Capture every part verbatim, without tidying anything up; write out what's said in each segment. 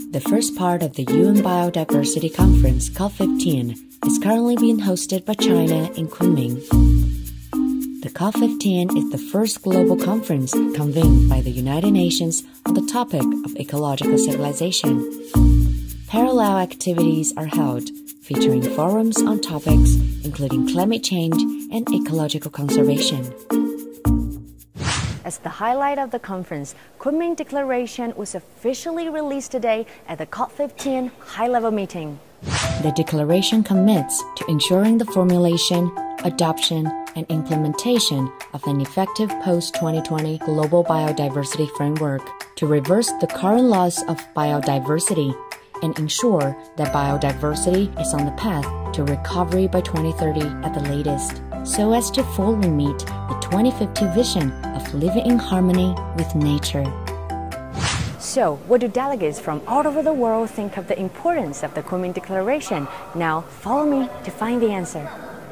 The first part of the U N Biodiversity Conference, COP fifteen, is currently being hosted by China in Kunming. The COP fifteen is the first global conference convened by the United Nations on the topic of ecological civilization. Parallel activities are held, featuring forums on topics including climate change and ecological conservation. As the highlight of the conference, Kunming Declaration was officially released today at the COP fifteen high-level meeting. The declaration commits to ensuring the formulation, adoption, and implementation of an effective post twenty twenty global biodiversity framework to reverse the current loss of biodiversity and ensure that biodiversity is on the path to recovery by twenty thirty at the latest, so as to fully meet the twenty fifty vision of living in harmony with nature. So, what do delegates from all over the world think of the importance of the Kunming Declaration? Now, follow me to find the answer.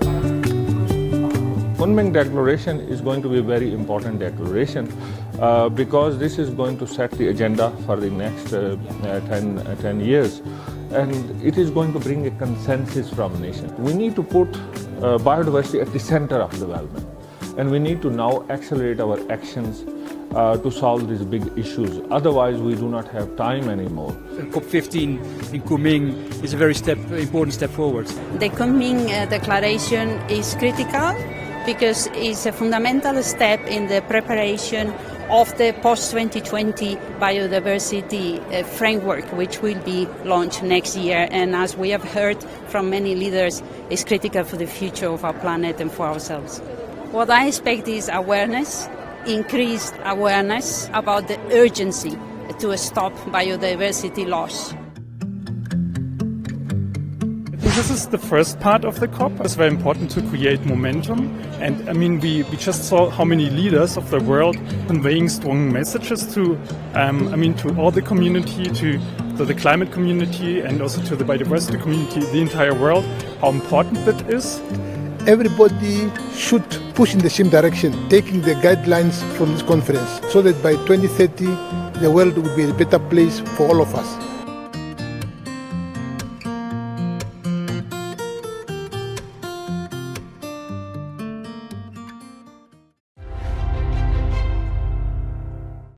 Kunming Declaration is going to be a very important declaration uh, because this is going to set the agenda for the next uh, uh, ten, uh, ten years, and it is going to bring a consensus from nations. We need to put uh, biodiversity at the center of development, and we need to now accelerate our actions uh, to solve these big issues. Otherwise, we do not have time anymore. COP fifteen in Kunming is a very step, important step forward. The Kunming uh, Declaration is critical because it's a fundamental step in the preparation of the post twenty twenty biodiversity uh, framework, which will be launched next year. And as we have heard from many leaders, it's critical for the future of our planet and for ourselves. What I expect is awareness, increased awareness about the urgency to stop biodiversity loss. This is the first part of the COP. It's very important to create momentum. And I mean, we, we just saw how many leaders of the world conveying strong messages to, um, I mean, to all the community, to, to the climate community, and also to the biodiversity community, the entire world, how important that is. Everybody should push in the same direction, taking the guidelines from this conference, so that by twenty thirty, the world will be a better place for all of us.